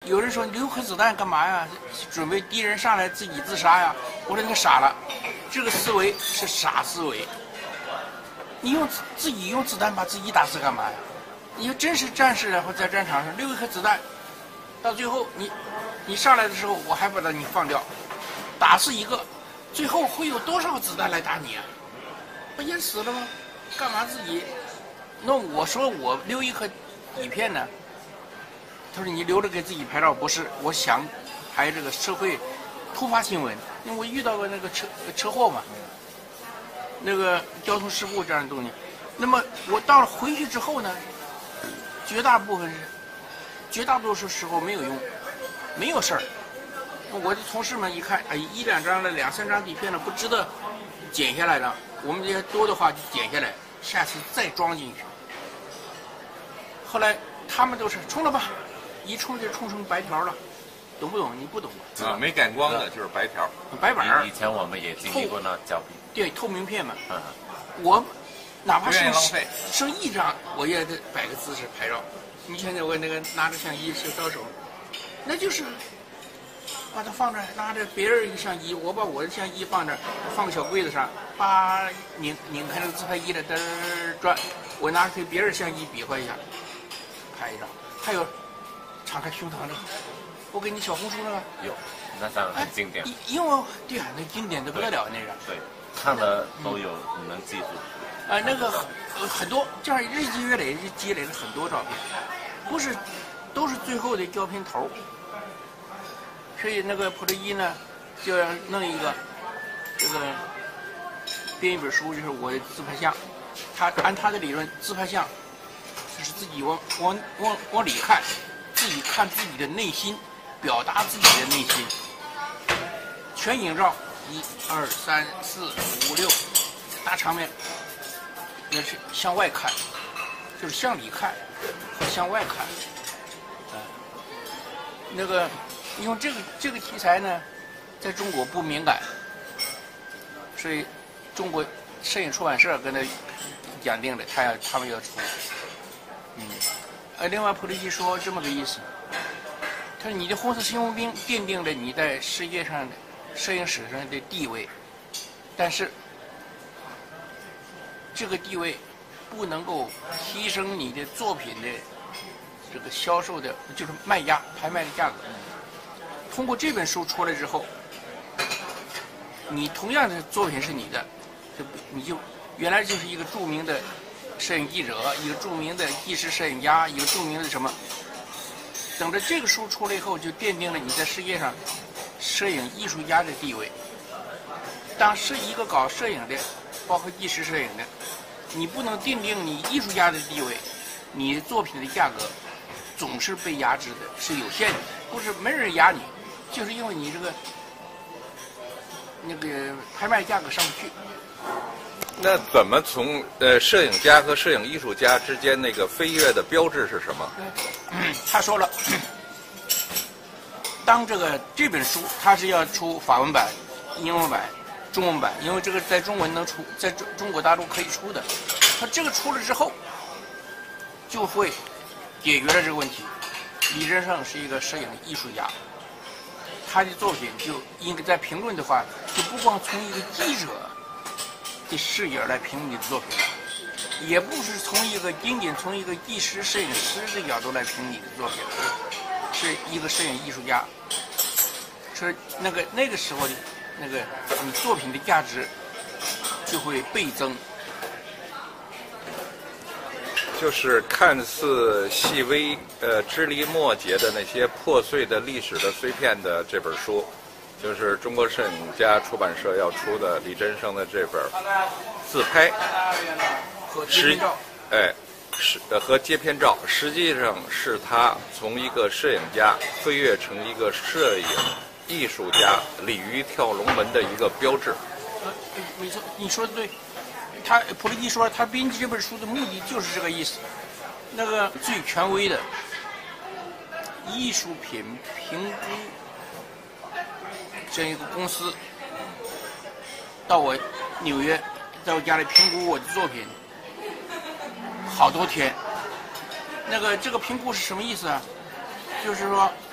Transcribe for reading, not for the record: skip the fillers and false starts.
有人说6颗子弹干嘛呀？准备敌人上来自己自杀呀？我说你傻了，这个思维是傻思维。你自己用子弹把自己打死干嘛呀？你要真是战士，然后在战场上6颗子弹，到最后你上来的时候，我还把你放掉，打死一个，最后会有多少子弹来打你啊？不淹死了吗？干嘛自己？那我说我留一颗底片呢？他说你留着给自己拍照，不是，我想拍这个社会突发新闻，因为我遇到过那个车祸嘛，那个交通事故这样的东西。那么我到了回去之后呢，绝大多数时候没有用，没有事儿。我的同事们一看，哎，1、2张的、2、3张底片呢，不值得剪下来的，我们这些多的话就剪下来，下次再装进去。后来他们都是冲了吧，一冲就冲成白条了，懂不懂？你不懂啊，没感光的就是白条， 白板儿。 以前我们也经历过那胶片， 对，透明片嘛。我哪怕不愿意浪费， 剩1张，我也得摆个姿势拍照。你现在我那个拿着相机就招手，那就是把它放这儿，拿着别人一个相机，我把我的相机放这儿，放个小柜子上，把拧开那个自拍机的嘚儿转，我拿着别人相机比划一下，拍一张。还有敞开胸膛的，我给你小红书那个有，那张很经典。 因为对啊，那经典的不得了那个。 对，看了都有能记住。 那个很多，这样日积月累就积累了很多照片，不是都是最后的胶片头。所以那个普利伊呢，就要弄一个这个编一本书，就是我的自拍像。他按他的理论，自拍像就是自己往里看，自己看自己的内心，表达自己的内心。全影照，1、2、3、4、5、6，大场面。那是向外看，就是向里看和向外看。那个因为这个题材呢，在中国不敏感，所以中国摄影出版社跟他讲定了，他们要出。另外普利基说这么个意思，他说你的红色新闻兵奠定了你在世界上的摄影史上的地位，但是这个地位不能够提升你的作品的这个销售的，就是拍卖的价格。通过这本书出来之后，你同样的作品是你的，你就原来就是一个著名的摄影记者，一个著名的纪实摄影家，一个著名的什么。等着这个书出来以后，就奠定了你在世界上摄影艺术家的地位。当是一个搞摄影的，包括纪实摄影的，你不能奠定你艺术家的地位，你的作品的价格总是被压制的，是有限的，不是没人压你，就是因为你这个那个拍卖价格上不去。 那怎么从摄影家和摄影艺术家之间那个飞跃的标志是什么？ 他说了，当这本书他是要出法文版、英文版、中文版，因为这个在中文能出，在中国大陆可以出的。他这个出了之后，就会解决了这个问题。李振胜是一个摄影艺术家，他的作品就应该在评论的话，就不光从一个记者的视野来评论你的作品，也不是仅仅从一个纪实摄影师的角度来评你的作品，是一个摄影艺术家。说那个时候的你作品的价值就会倍增。 就是看似细微、枝离末节的那些破碎的历史的碎片的这本书，就是中国摄影家出版社要出的李振胜的这本自拍和街片照， 和街片照，实际上是他从一个摄影家飞跃成一个摄影艺术家鲤鱼跳龙门的一个标志。 没错，你说的对。普利基说他编辑这本书的目的就是这个意思。那个最权威的艺术品评估这样一个公司到我纽约，在我家里评估我的作品好多天。这个评估是什么意思啊？就是说